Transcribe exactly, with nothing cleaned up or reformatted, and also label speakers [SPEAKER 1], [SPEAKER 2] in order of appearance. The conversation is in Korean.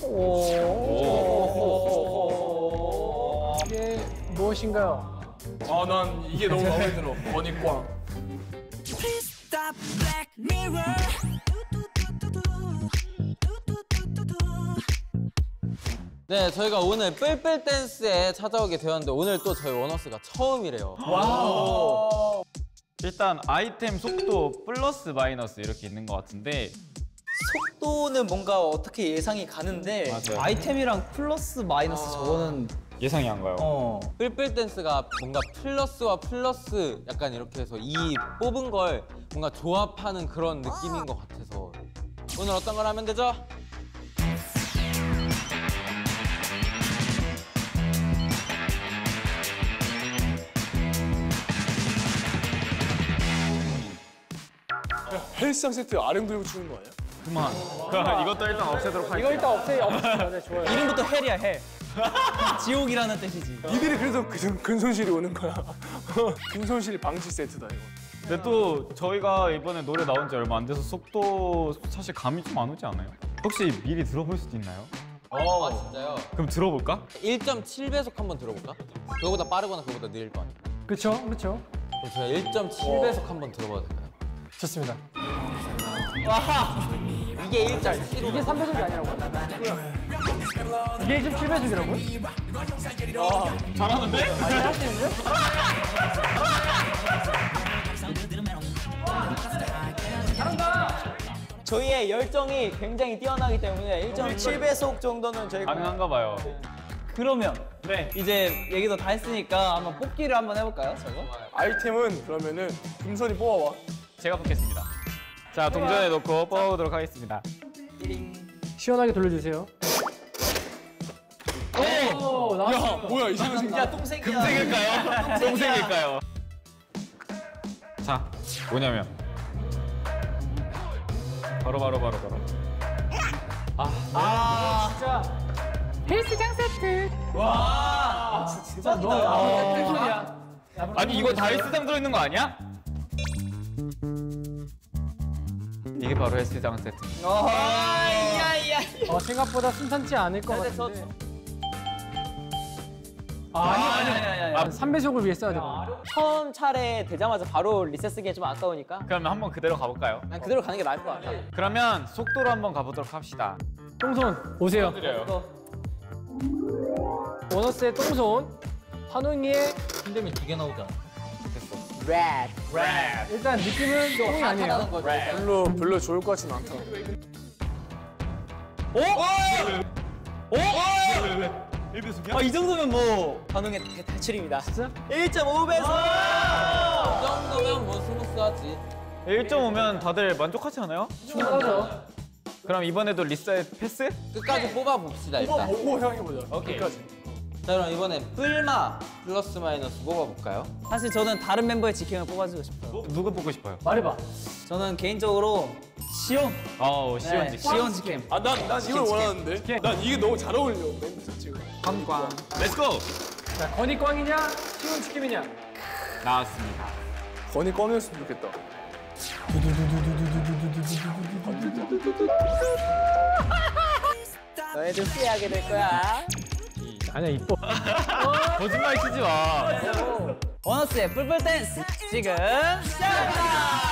[SPEAKER 1] 오. 이게 무엇인가요?
[SPEAKER 2] 아, 난 이게 너무 마음에 들어. 버니꽝.
[SPEAKER 3] 네, 저희가 오늘 뿔뿔 댄스에 찾아오게 되었는데 오늘 또 저희 원어스가 처음이래요.
[SPEAKER 4] 와우. 일단 아이템 속도 플러스 마이너스 이렇게 있는 것 같은데
[SPEAKER 5] 속도는 뭔가 어떻게 예상이 가는데
[SPEAKER 4] 맞아요.
[SPEAKER 5] 아이템이랑 플러스 마이너스 아... 저거는
[SPEAKER 4] 예상이 안 가요.
[SPEAKER 5] 어.
[SPEAKER 3] 뿔뿔 댄스가 뭔가 플러스와 플러스 약간 이렇게 해서 이 뽑은 걸 뭔가 조합하는 그런 느낌인 것 같아서 오늘 어떤 걸 하면 되죠?
[SPEAKER 2] 헬스장 세트 아령 들고 추는 거 아니야?
[SPEAKER 4] 그만. 그럼 이것도 일단 없애도록 할게요.
[SPEAKER 1] 이거 일단 없애요. 없애요. 네, 좋아요.
[SPEAKER 5] 이름부터 헬이야 헬. 지옥이라는 뜻이지.
[SPEAKER 2] 니들이 그래서 근, 근손실이 오는 거야. 근손실 방지 세트다 이거.
[SPEAKER 4] 근데 또 저희가 이번에 노래 나온 지 얼마 안 돼서 속도 사실 감이 좀 안 오지 않아요? 혹시 미리 들어볼 수도 있나요?
[SPEAKER 3] 어, 아, 진짜요?
[SPEAKER 4] 그럼 들어볼까?
[SPEAKER 3] 일 점 칠 배속 한번 들어볼까? 그거보다 빠르거나 그거보다 느릴 거 아니야?
[SPEAKER 1] 그렇죠, 그렇죠.
[SPEAKER 3] 그럼 제가 일 점 칠 배속 한번 들어봐도 될까요?
[SPEAKER 1] 좋습니다.
[SPEAKER 3] 와, 이게 일 점 칠.
[SPEAKER 1] 이게 삼 배속이 아니라고? 이게 일 점 칠 배속이라고?
[SPEAKER 4] 와, 잘하는데?
[SPEAKER 1] 아니, 할 수 있는데?
[SPEAKER 5] 저희의 열정이 굉장히 뛰어나기 때문에 일 점 칠 배속 정도는 저희가
[SPEAKER 4] 가능한가 봐요.
[SPEAKER 5] 그러면
[SPEAKER 4] 네.
[SPEAKER 5] 이제 얘기도 다 했으니까 한번 뽑기를 한번 해볼까요, 저거?
[SPEAKER 2] 아이템은 그러면은 금손이 뽑아와.
[SPEAKER 4] 제가 뽑겠습니다. 자, 동전에 넣고 뽑아보도록 하겠습니다.
[SPEAKER 1] 시원하게 돌려주세요. 오! 오
[SPEAKER 2] 야, 뭐야 이상한 생각.
[SPEAKER 5] 야, 똥색이야.
[SPEAKER 4] 금색일까요? 똥색일까요? 자, 뭐냐면 바로 바로 바로 바로.
[SPEAKER 5] 아,
[SPEAKER 1] 진짜 헬스장 세트.
[SPEAKER 5] 와, 진짜 대박이다.
[SPEAKER 1] 헬스장이야.
[SPEAKER 4] 아니 이거 다 헬스장 들어있는 거 아니야? 이게 바로 헬스장 세트.
[SPEAKER 5] 야야야.
[SPEAKER 1] 어, 생각보다 순탄치 않을 것
[SPEAKER 5] 근데 저-
[SPEAKER 1] 같은데. 아, 아니, 아니,
[SPEAKER 5] 아니, 아니,
[SPEAKER 1] 아니. 삼 배속을 위해 써야 되거든요.
[SPEAKER 5] 처음 차례 되자마자 바로 리셋 쓰기가 좀 아까우니까
[SPEAKER 4] 그러면 한번 그대로 가볼까요?
[SPEAKER 5] 난 그대로 가는 게 나을 것 같아.
[SPEAKER 4] 그러면 속도로 한번 가보도록 합시다.
[SPEAKER 1] 똥손 오세요.
[SPEAKER 4] 드려요.
[SPEAKER 1] 원어스의 똥손, 환웅이의
[SPEAKER 3] 힘듦이 두 개 나오잖아.
[SPEAKER 5] 랩.
[SPEAKER 4] 랩.
[SPEAKER 1] 일단 느낌은 똥이 아니에요.
[SPEAKER 3] 거죠.
[SPEAKER 2] 별로 별로 좋을 것 같진 않다.
[SPEAKER 4] 오! 오!
[SPEAKER 5] 아, 이 정도면 뭐 반응의 대- 대출입니다.
[SPEAKER 1] 진짜?
[SPEAKER 5] 일 점 오 배속.
[SPEAKER 3] 이 정도면 뭐 스무스하지.
[SPEAKER 4] 일 점 오면 다들 만족하지 않아요?
[SPEAKER 1] 충분하죠.
[SPEAKER 4] 그럼 이번에도 리셋 패스?
[SPEAKER 3] 끝까지 뽑아봅시다 일단.
[SPEAKER 2] 보고 생각해보자.
[SPEAKER 4] 오케이.
[SPEAKER 2] 끝까지.
[SPEAKER 3] 자 그럼 이번에 뿔마 플러스 마이너스 뽑아볼까요?
[SPEAKER 5] 사실 저는 다른 멤버의 지킴을 뽑아주고 싶어요.
[SPEAKER 4] 누구 뽑고 싶어요?
[SPEAKER 1] 말해봐.
[SPEAKER 5] 저는 개인적으로 시온.
[SPEAKER 4] 어우, 시원
[SPEAKER 5] 네,
[SPEAKER 4] 지
[SPEAKER 5] 시온 지킴.
[SPEAKER 2] 아, 난, 난 이걸 원하는데. 난 이게 너무 잘 어울려 멘트 자체가.
[SPEAKER 4] 꽝꽝. 렛츠고!
[SPEAKER 1] 자, 건이꽝이냐, 시온 치킨이냐.
[SPEAKER 4] 나왔습니다.
[SPEAKER 2] 건이 껌이었으면 좋겠다.
[SPEAKER 5] 너희들 후회하게 될 거야.
[SPEAKER 1] 아니야, 이뻐.
[SPEAKER 4] 거짓말 치지 마.
[SPEAKER 5] 원어스의 뿔뿔 댄스 지금 시작합니다.